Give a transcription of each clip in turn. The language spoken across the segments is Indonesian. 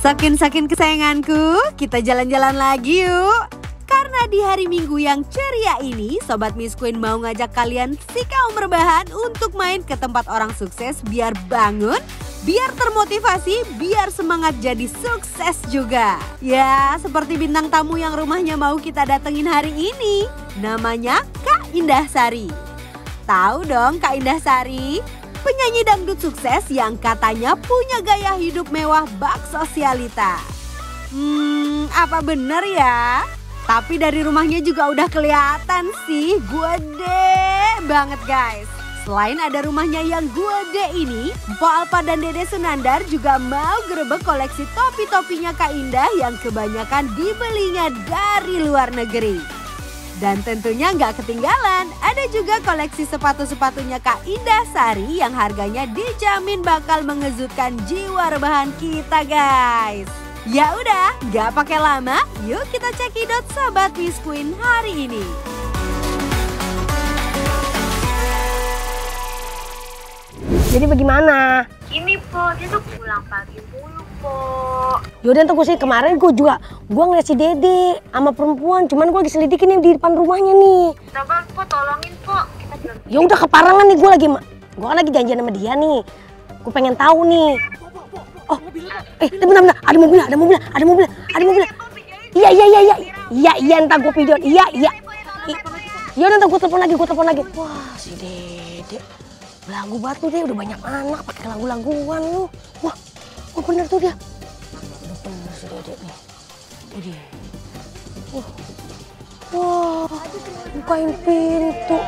Sakin-sakin kesayanganku, kita jalan-jalan lagi yuk. Karena di hari Minggu yang ceria ini, Sobat Miss Queen mau ngajak kalian si kaum rebahan untuk main ke tempat orang sukses biar bangun, biar termotivasi, biar semangat jadi sukses juga. Ya, seperti bintang tamu yang rumahnya mau kita datengin hari ini. Namanya Kak Indah Sari. Tahu dong Kak Indah Sari? Penyanyi dangdut sukses yang katanya punya gaya hidup mewah bak sosialita. Apa bener ya? Tapi dari rumahnya juga udah kelihatan sih gede banget guys. Selain ada rumahnya yang gede ini, Mpok Alpa dan Dede Sunandar juga mau gerebek koleksi topi-topinya Kak Indah yang kebanyakan dibelinya dari luar negeri. Dan tentunya nggak ketinggalan, ada juga koleksi sepatu-sepatunya Kak Indah Sari yang harganya dijamin bakal mengejutkan jiwa rebahan kita guys. Ya udah, nggak pakai lama, yuk kita cekidot Sobat Miss Queen hari ini. Jadi bagaimana? Ini Po, dia tuh pulang pagi mulu Po. Yaudah ntar gue sih kemarin gue ngeliat si Dede sama perempuan, cuman gue lagi selidikin yang di depan rumahnya nih. Coba Po tolongin Po, kita jalan. Ya udah keparangan nih gue kan lagi janjian sama dia nih. Gue pengen tahu nih. Oh, bentar, ada mobil. Iya, ntar gue video. Iya. Ya udah ntar gue telepon lagi. Wah, si Dede. Lagu batu dia udah banyak anak pakai lagu-laguan lu. Wah, bener tuh dia. Udah bener si Dede nih. Tuh dia. Wah, bukain pintu.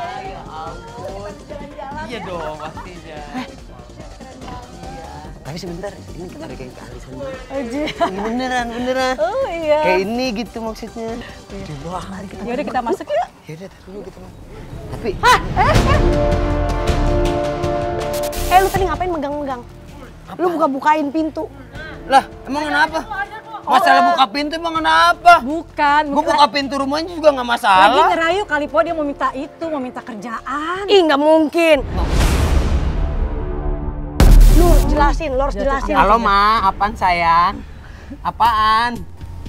Iya dong, pastinya. Tapi sebentar, ini kita kayak kali sana. Aja. Ini beneran. Oh iya. Kayak ini gitu maksudnya. Wah, yaudah kita masuk yuk. Yaudah, dulu kita masuk. Tapi. Lu tadi ngapain megang-megang? Lu bukain pintu. Lah, emang kenapa? Masalah buka pintu emang kenapa? Bukan. Gue buka pintu rumahnya juga nggak masalah. Lagi ngerayu kali Po, dia mau minta kerjaan. Ih, nggak mungkin. Lu harus jelasin. Halo Ma, apaan sayang? Apaan?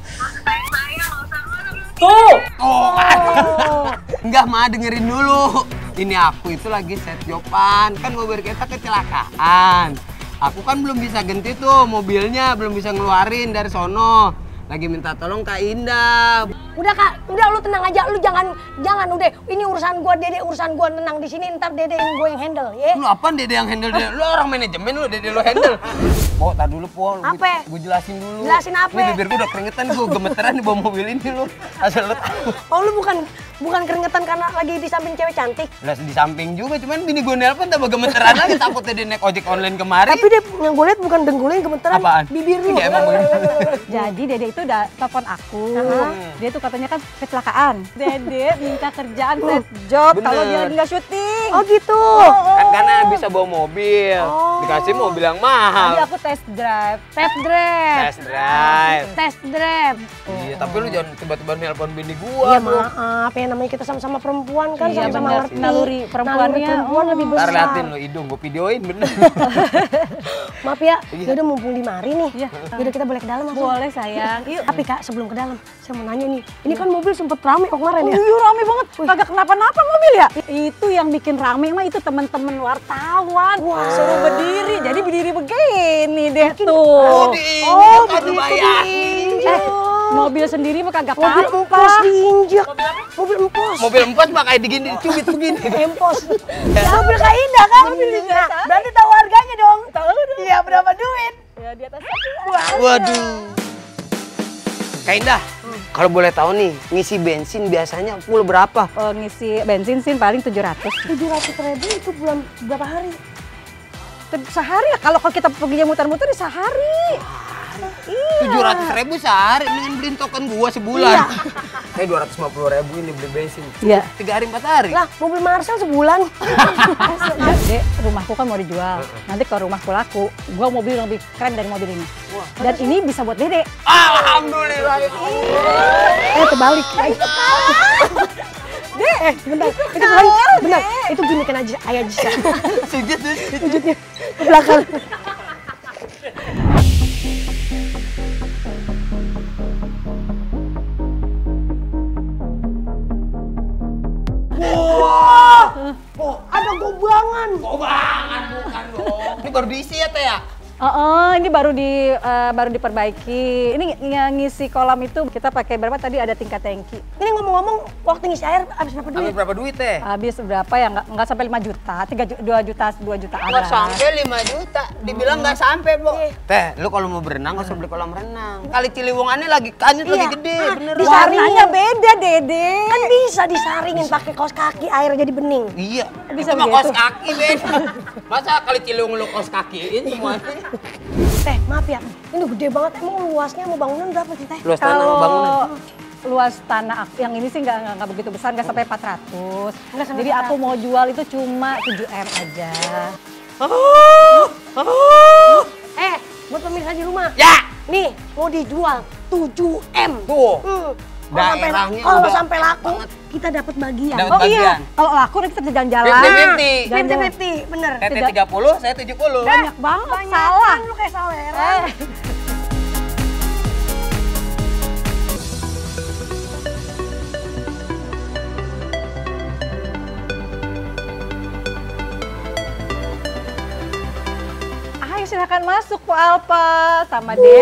Tuh. Oh, enggak Ma, dengerin dulu. Ini aku itu lagi set jopan, kan mobil kita kecelakaan. Aku kan belum bisa ganti tuh mobilnya, belum bisa ngeluarin dari sono. Lagi minta tolong Kak Indah. Udah Kak, lu tenang aja, lu jangan udah. Ini urusan gua, Dede urusan gua, tenang di sini, ntar Dede yang gua yang handle, ya. Lu apaan Dede yang handle? Lu orang manajemen, lu Dede lu handle. Po, tar dulu Po, Apa? Gue jelasin dulu. Jelasin apa? Ini bibir gua udah keringetan, gua gemeteran di bawah mobil ini lu. Asal lu tahu. Oh, lu bukan keringetan karena lagi di samping cewek cantik. Lah di samping juga, cuman bini gue nelpon tambah gemeteran lagi, takutnya dia naik ojek online kemarin. Tapi dia yang gue lihat bukan dengkulnya yang gemeteran. Apaan? Bibir lu. Ya, emang bener. Jadi Dede itu udah telepon aku. Dia tuh katanya kan kecelakaan. Dede minta kerjaan set job kalau dia lagi nggak syuting. Oh gitu. Kan karena bisa bawa mobil, dikasih mobil yang mahal. Jadi aku test drive. Iya, tapi lu jangan tiba-tiba nelpon bini gua. Iya maaf ya, namanya kita sama-sama perempuan kan, Iya, sama-sama bener. ngerti. Naluri perempuannya, perempuan lebih besar. Ntar liatin lu hidung, gua videoin bener. Maaf ya, yaudah mumpung di mari nih. Iya. Yaudah kita boleh ke dalam langsung. Boleh sayang. Yuk. Tapi Kak, sebelum ke dalam, saya mau nanya nih. Ini kan mobil sempet rame kemarin ya? Iya rame banget, kagak kenapa-napa mobil ya? Itu yang bikin rame mah itu teman-teman wartawan. Suruh berdiri, jadi berdiri begini deh tuh. Kan diinjak. Mobil sendiri mah kagak Mobil apa-apa. empos diinjek. Mobil empos. Mobil empos mah kayak digini, dicubit begini. Empos. Mobil Kak Indah kan? Nah, berarti tahu harganya dong. Tahu dong. Iya, berapa duit? Ya di atas. Waduh. Kak Indah, kalau boleh tahu nih, ngisi bensin biasanya full berapa? Ngisi bensin sih paling 700. 700.000 itu bulan berapa hari? Sehari ya, kalau kita pergi muter-muter di sehari. 700.000 sehari, mendingan beliin token gua sebulan. Kayak 250.000 ini beli bensin. Iya. 3 hari 4 hari. Lah, mobil Marcel sebulan. Dek, rumahku kan mau dijual. Nanti kalau rumahku laku, gua mau beli yang lebih keren dari mobil ini. Dan ini bisa buat Dede. Alhamdulillah. Terbalik. Dek, bentar. Itu balik. Bentar. Itu ginikan aja, ayah aja. Sujud. Wujudnya ke belakang. Kobangan. Kobangan bukan dong. Ini baru diisi ya Teh ya? Ini baru diperbaiki. Ini ngisi kolam itu kita pakai berapa tadi, ada tingkat tangki. Ini ngomong-ngomong, waktu ngisi air habis berapa duit? Habis berapa duit Teh? Habis berapa ya? Nggak sampai 5 juta, 2 jutaan. Nggak sampai 5 juta. Dibilang nggak sampai, Bu. Teh, lu kalau mau berenang nggak usah beli kolam renang. Kali Ciliwungannya lagi kanyut lagi gede, bener. Warnanya beda, Dede. Kan bisa disaringin pakai kaos kaki, air jadi bening. Iya, Bisa itu mah begitu. kaos kaki beda. Masa Kali Ciliwung lu kaos kakiin semuanya? Teh, maaf ya, ini gede banget. Emang luasnya mau bangunan berapa sih, Teh? Luas tanah Kalau bangunan. luas tanah yang ini sih nggak begitu besar, nggak sampai 400. Nggak sampai Jadi aku mau jual itu cuma 7M aja. Buat pemirsa di rumah. Ya! Nih, mau dijual 7M. Tuh. Kalau Daerahnya kalau udah sampai laku, banget. kita dapat bagian. Dapat Oh iya, bagian. kalau laku nanti kita bisa jalan-jalan. 50-50. Jalan-jalan. 50-50, bener. Teteh 30, saya 70. Banyak banget, Banyak salah. kan lu kayak salah ya. Ayo silakan masuk Bu Alpa sama Dede.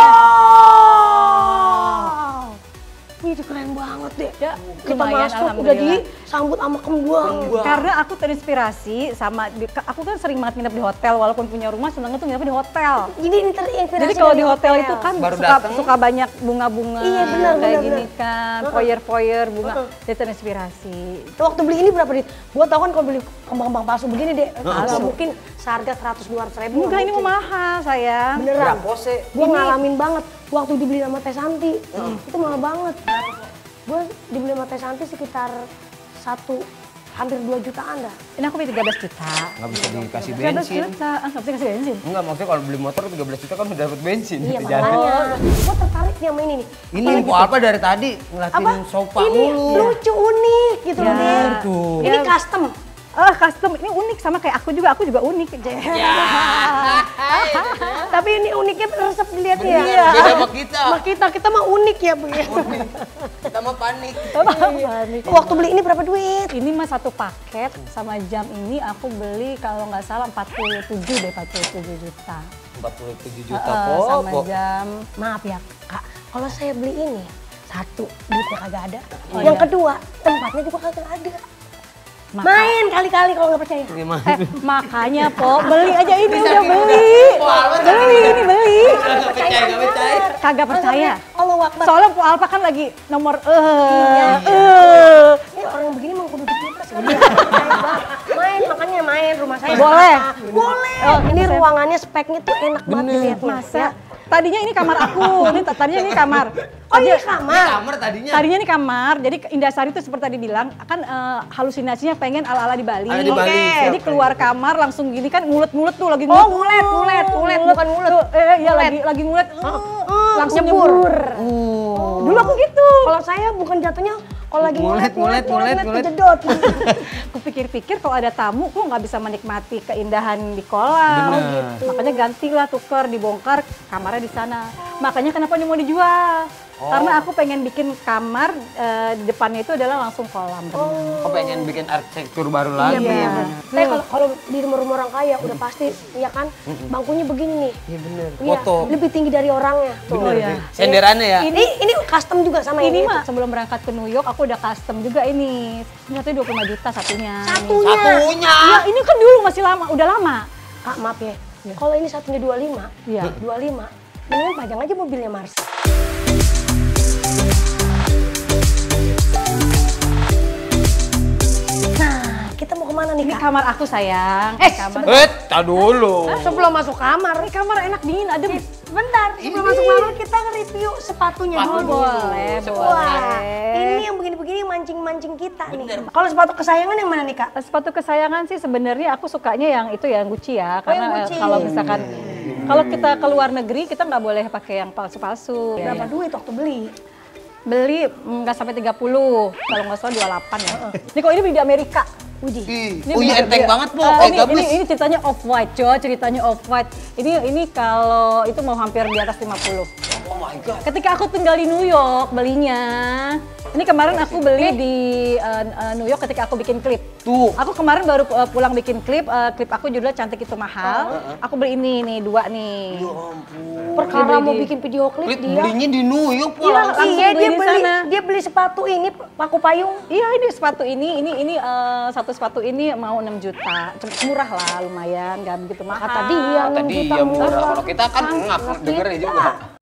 Wow. Ini keren banget deh. Ya, Kita lumayan, masuk udah alhamdulillah. disambut sama kembang. Karena aku terinspirasi sama, aku kan sering banget nginep di hotel, walaupun punya rumah senengnya tuh nginep di hotel. Ini terinspirasi Jadi kalau dari di hotel itu kan Baru dateng. suka banyak bunga-bunga Iya, benar, kayak benar, gini benar. kan, foyer-foyer bunga. Jadi terinspirasi. Waktu beli ini berapa, Dit? Gua tau kan kalau beli kembang-kembang palsu begini deh, nggak mungkin seharga 100-200 ribu. Enggak, ini mau mahal sayang. Beneran. Berapa sih? Gue ngalamin banget waktu dibeli sama Teh Santi. Itu mahal banget. Gue dibeli sama Teh Santi sekitar hampir 2 jutaan dah. Ini aku beli 13 juta. Nggak bisa dikasih 13 bensin. juta, nggak bisa kasih bensin. Enggak, maksudnya kalau beli motor 13 juta kan udah dapat bensin. Iya Jadi. makanya. Gue tertarik nih sama ini nih. Ini info apa dari tadi? Ngeliatin sofa Ini mulu. lucu unik gitu loh, Ya. Dit. Tuh. Ini custom. Custom, ini unik sama kayak aku juga unik. Tapi ini uniknya resep dilihat ya. Bener, beda sama kita. Sama kita mah unik ya begitu. Kita mah panik. Waktu beli ini berapa duit? Ini mah satu paket sama jam ini aku beli kalau nggak salah 47 juta. 47 juta Sama kok. jam. Maaf ya Kak, kalau saya beli ini, satu, duitnya kagak ada. Oh, Yang iya. kedua, tempatnya juga kagak ada. Maka- Main kali-kali kalau nggak percaya. Gimana? Makanya Po, beli aja ini udah beli. Beli. Nggak percaya. Kagak percaya. Allah Akbar. Soalnya Po Alpa kan lagi nomor Ini orang begini mau kudu dipipres. Main, makanya main rumah saya. Boleh. Boleh. Oh, Ini saya- ruangannya speknya tuh enak banget dilihat. Masa? Tadinya ini kamar aku, tadinya ini kamar. Oh ini Ini kamar. kamar tadinya. Tadinya ini kamar, jadi Indasari itu seperti tadi bilang, kan halusinasinya pengen ala-ala di Bali. Ala di Bali, Oke. Jadi siap, keluar kamar langsung gini kan ngulet-ngulet tuh lagi Oh, ngulet, bukan ngulet. Tuh, iya lagi ngulet. Langsung nyebur. nyebur. Dulu aku gitu. Kalau saya bukan jatuhnya kalau lagi Ngulet, ngulet, ngulet. kejedot. Aku pikir-pikir kalau ada tamu kok nggak bisa menikmati keindahan di kolam. Bener. Makanya gantilah, tuker, dibongkar kamarnya di sana. Makanya kenapa ini mau dijual? Karena aku pengen bikin kamar di depannya itu adalah langsung kolam. Kok pengen bikin arsitektur baru lagi? Iya. Saya kalau di rumah-rumah orang kaya udah pasti, ya kan, bangkunya begini nih. Iya bener. Iya, Foto. lebih tinggi dari orangnya. Tuh. Bener. iya. Senderannya ya. Ini custom juga sama Ini ini. mah sebelum berangkat ke New York aku udah custom juga ini. Ternyata 25 juta satunya. Satunya. Iya, ini kan dulu masih lama, udah lama. Kak, maaf ya. Kalau ini satunya 25, Iya. 25. Mendingan pajang aja mobilnya Mars. Nah, kita mau kemana nih Ini Kak? kamar aku sayang. Kamar. Tak dulu. Sebelum masuk kamar, Ini kamar enak dingin, adem. bentar. Sebelum masuk kamar kita nge-review sepatunya Sepatu dulu. Boleh, Wah, boleh. ini yang begini-begini mancing-mancing kita nih. Kalau sepatu kesayangan yang mana nih Kak? Sepatu kesayangan sih sebenarnya aku sukanya yang itu ya, yang Gucci ya. Karena yang Gucci. kalau misalkan kalau kita ke luar negeri kita nggak boleh pakai yang palsu-palsu. Berapa duit waktu beli? Beli nggak sampai 30, kalau nggak salah 28 ya. Ini kok ini beli di Amerika. Widih. Oh iya enteng banget po. Ini ceritanya off white, ceritanya off white. Ini kalau itu mau hampir di atas 50. Oh my god. Ketika aku tinggal di New York belinya. Ini kemarin aku beli di New York ketika aku bikin klip. Tuh. Aku kemarin baru pulang bikin klip. Klip aku judulnya Cantik Itu Mahal. Aku beli ini nih, 2 nih. Ya ampun. Perkara mau bikin video klip Klip dia. belinya di New York Iya, pulang. langsung Iya, beli di sana. dia beli sepatu ini paku payung. Iya, ini sepatu ini satu sepatu ini mau 6 juta. Murah lah, lumayan, nggak begitu mahal. Kata dia 6 Tadi juta ya murah. murah. Kalau kita kan ngap dengernya juga.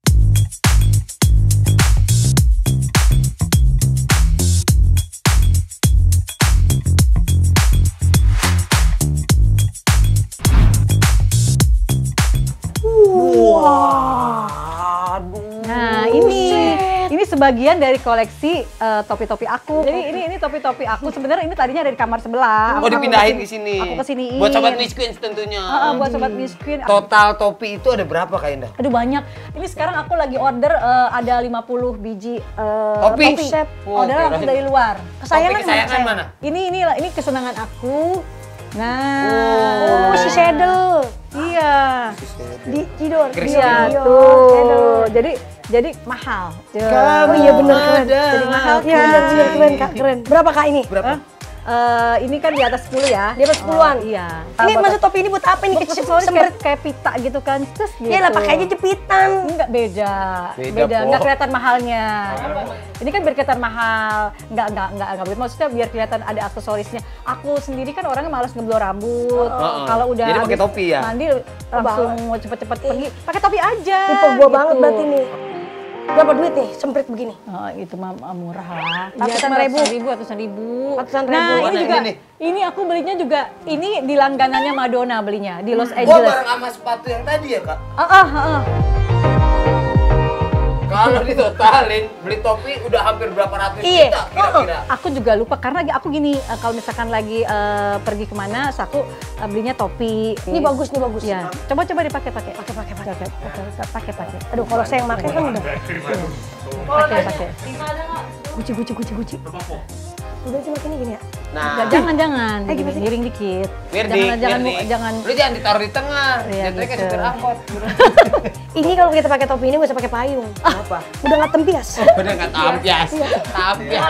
Nah, ini sebagian dari koleksi topi-topi aku. Jadi ini topi-topi aku. Sebenarnya ini tadinya dari kamar sebelah. Oh, dipindahin ke sini. Aku kesiniin. Buat sobat Miss Queen tentunya. Buat sobat Miss Queen. Total topi itu ada berapa Kak Indah? Aduh banyak. Ini sekarang aku lagi order ada 50 biji Topi? set. Wah, Order kirain. langsung dari luar. Kesayangan mana? Ini kesenangan aku. Nah. Oh, si Sedel. Iya. Di Cidor. Iya Cidor, tuh. Sedel. Jadi mahal. Oh iya bener keren. Jadi mahal. Iya bener keren Kak, keren. Berapa Kak ini? Berapa? Ini kan di atas 10 ya. Di atas 10-an? Iya. Ini maksud topi ini buat apa? Ini Buat kecil aksesoris semprit. kayak pita gitu kan. Terus gitu. Iya lah pakai aja jepitan. Enggak beda. Beda, Po. Enggak kelihatan mahalnya. Ini kan biar kelihatan mahal. Enggak begitu. Maksudnya biar kelihatan ada aksesorisnya. Aku sendiri kan orangnya malas ngeblur rambut. Kalau udah Jadi pakai habis topi ya? Mandi langsung mau cepet-cepet pergi. Pakai topi aja. Tipe gua gitu. banget berarti nih. Berapa duit nih semprit begini? Oh, itu mah murah lah. Ratusan ribu. Ratusan ribu. Ratusan ribu. Nah, Mana ini juga. ini nih? Ini aku belinya juga. Ini di langganannya Madonna belinya di Los Oh, Angeles. bareng sama sepatu yang tadi ya Kak? Kalau ditotalin, beli topi udah hampir berapa ratus Iya. juta kira-kira? Aku juga lupa karena aku gini, kalau misalkan lagi pergi kemana, terus aku belinya topi. Ini bagus nih bagus. Ya, coba dipakai. Pakai. Aduh kalau saya yang pakai kan udah. Pakai. Guci. Udah cuma gini ya. Nah, Jangan, miring dikit. Jangan. Lu jangan ditaruh di tengah. Iya, Jatuhnya kayak gitu. supir angkot. Ini kalau kita pakai topi ini nggak usah pakai payung. Apa? Udah nggak tempias. Bener nggak tampias. Tampias.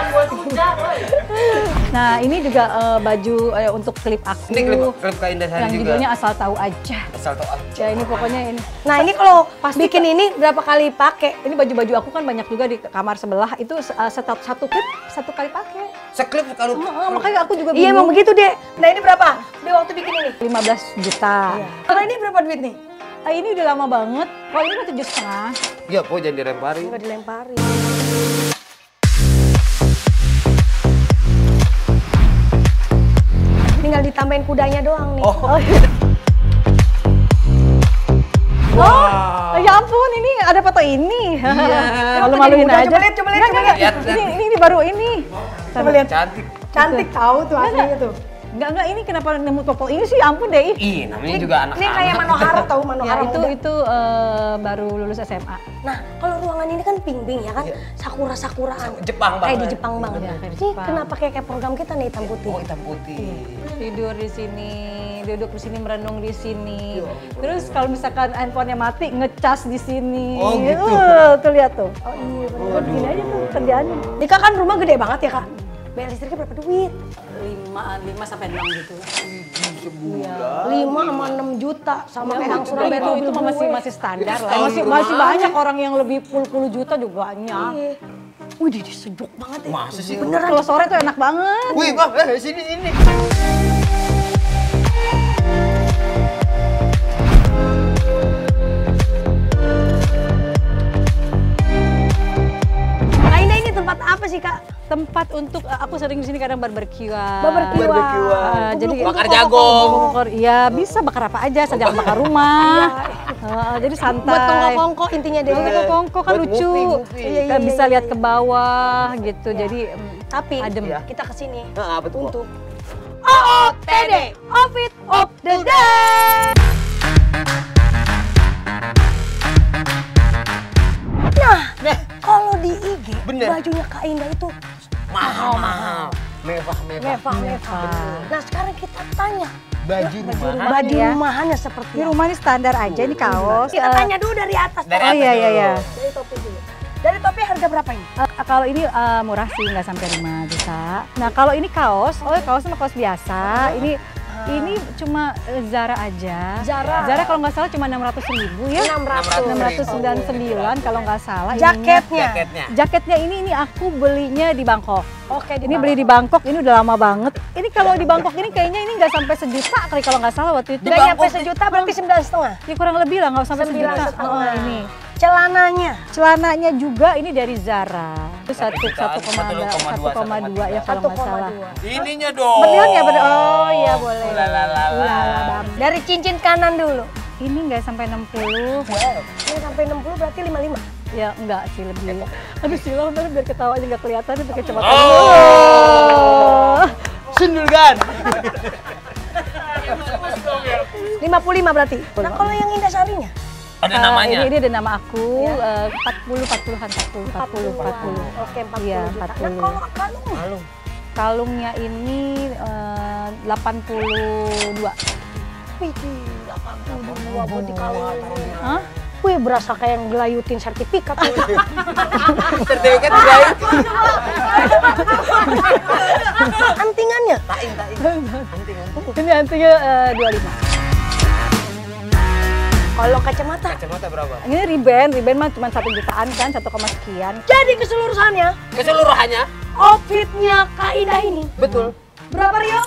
Nah, ini juga baju untuk klip aku. Ini klip Kak Indah Sari yang juga. judulnya Asal Tahu Aja. Asal tau aja. Ya ini pokoknya ini. Nah ini kalau bikin ini berapa kali pakai? Ini baju-baju aku kan banyak juga di kamar sebelah. Itu satu klip satu kali pakai. Seklip kalau Makanya aku juga Iya emang bingung. begitu deh. Nah ini berapa? Dia waktu bikin ini. 15 juta. Kalau ini berapa duit nih? Ini udah lama banget. Kalau ini mah 7,5. Iya, Po jangan dilemparin. Enggak dilemparin. Tinggal ditambahin kudanya doang nih. Oh, ya ampun, ini ada foto ini. Malu-maluin Coba aja. lihat. Lihat. Ini baru ini. Coba lihat. Cantik. Cantik tahu tuh aslinya tuh. Enggak, ini kenapa nemu foto ini sih? Ampun deh. Ih, namanya juga anak-anak. Ini kayak Manohara tahu Ya, Manohara muda. itu baru lulus SMA. Nah, kalau ruangan ini kan pink ya kan? Sakura-sakuraan. Jepang Kayak di banget. Jepang banget. Iya, kayak di Ini Jepang. kenapa kayak program kita nih hitam putih? Oh, hitam putih. Tidur di sini, duduk di sini, merenung di sini. Terus kalau misalkan handphonenya mati, ngecas di sini. Oh, gitu. Tuh lihat tuh. Oh iya, bener. Gini aja tuh kerjaannya. Dika kan rumah gede banget ya kak? Bayar listriknya berapa duit? 5 sampai 6 gitu. 5 sama 6 juta sama kayak angsuran bayar mobil itu gue. masih standar lah. Setahun Masih rumah banyak orang yang lebih puluh juta juga banyak. Iya. Wih, dia sejuk banget ya. Masa sih? Beneran. Kalau sore tuh enak banget. Wih, Bang, sini. Kak Indah ini tempat apa sih kak? Tempat untuk aku sering di sini kadang barbekyuan. Barbekyuan. Jadi Bakar jagung. Iya, bisa bakar apa aja, asal jangan bakar rumah. Jadi santai. Buat kongko-kongko intinya deh. Kongko kan Buat lucu. movie. Kita bisa lihat ke bawah gitu. Jadi Tapi adem. kita kesini Nah, apa tuh? untuk OOTD, Outfit of the Day. Nah, kalau di IG Bener. bajunya Kak Indah itu Mahal. Mewah. mewah. Nah sekarang kita tanya Baju rumahan. Baju ya. rumahannya seperti Ini rumah ini standar aja, ini kaos. Kita tanya dulu dari atas. Dari Oh atas iya iya dulu. iya. Dari topi dulu. Dari topi harga berapa ini? Kalau ini murah sih, nggak sampai 5 juta. Nah kalau ini kaos, kaos sama kaos biasa. Ini cuma Zara aja. Zara kalau nggak salah cuma 600.000 ya. 699 kalau nggak salah. Jaketnya. Jaketnya ini aku belinya di Bangkok. Oke, Ini beli di Bangkok, ini udah lama banget. Ini kalau di Bangkok ini kayaknya ini nggak sampai sejuta kali kalau nggak salah waktu itu. Nggak nyampe sejuta berarti 9,5. Ya kurang lebih lah, nggak sampai 9,5. sejuta. Ini. Celananya juga ini dari Zara. Itu 1,2 ya kalau nggak salah. Ininya dong. Beneran ya? Oh iya boleh. dari cincin kanan dulu. Ini nggak sampai 60. Ini sampai 60 berarti 55. Ya enggak sih lebih. Aduh silau biar ketawa aja nggak kelihatan itu kecepatan. Oh. Sundulgan. 55 berarti. Nah, kalau yang Indah Sarinya? Ada namanya. Ini ada nama aku. 40-an. Oke, 40 Iya, juta. 40. Nah, kalau kalung? Kalungnya ini 82. Wih, 82 body kalung. Hah? Wih, berasa kayak ngelayutin sertifikat. Sertifikat tidak. Antingannya? Ini antinya 25. Kalau kacamata? Kacamata berapa? Ini Ray-Ban mah cuma 1 jutaan kan, 1, sekian. Jadi keseluruhannya, Keseluruhannya? outfitnya Kak Indah ini. Betul. Berapa Rio?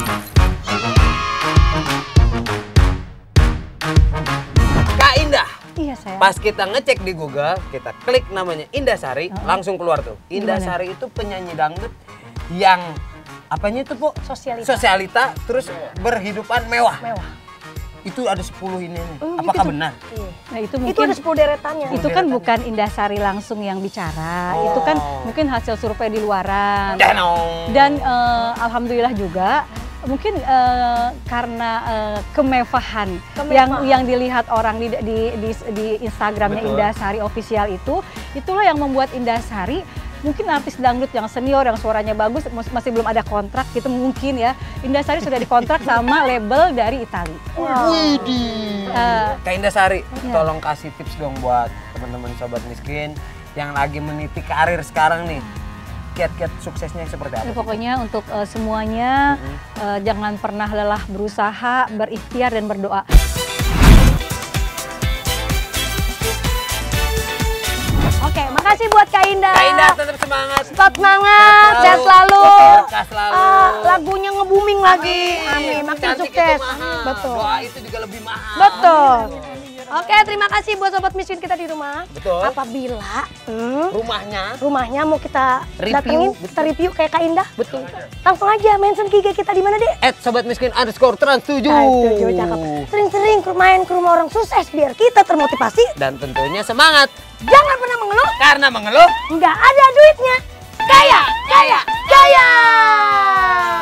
Kak Indah. Iya saya. Pas kita ngecek di Google, kita klik namanya Indah Sari, langsung keluar tuh. Indah Gimana? Sari itu penyanyi dangdut yang apanya itu, Bu? Sosialita, terus berhidupan mewah. Itu ada 10 ini nih. Apakah benar? Iya. Nah itu Itu mungkin ada 10 deretannya. itu kan bukan Indah Sari langsung yang bicara. Oh. Itu kan mungkin hasil survei di luaran. Danong. Dan alhamdulillah juga mungkin karena kemewahan yang dilihat orang di Instagramnya Betul. Indah Sari official itulah yang membuat Indah Sari mungkin artis dangdut yang senior yang suaranya bagus masih belum ada kontrak gitu mungkin ya. Indah Sari sudah dikontrak sama label dari Italia. Widih. Kak Indah Sari, Iya. tolong kasih tips dong buat teman-teman sobat miskin yang lagi meniti karir sekarang nih. Kiat-kiat suksesnya seperti apa? Pokoknya untuk semuanya jangan pernah lelah berusaha, berikhtiar dan berdoa. Oke, makasih buat Kak Indah. Kak Indah tetap semangat. Tetap semangat, sehat selalu. Berkah selalu. Lagunya nge-booming lagi. Amin, makin Cantik sukses. itu mahal. Betul. Doa itu juga lebih mahal. Betul. Oke, terima kasih buat sobat miskin kita di rumah. Betul. Apabila Rumahnya mau kita Review, datengin, betul. kita review kayak Kak Indah. betul. Langsung aja mention IG kita di mana, Dek? @sobatmiskin_trans7. Tujuh, cakep. Sering-sering main ke rumah orang sukses biar kita termotivasi. Dan tentunya semangat. Jangan pernah mengeluh, Karena mengeluh nggak ada duitnya. Kaya, kaya, kaya.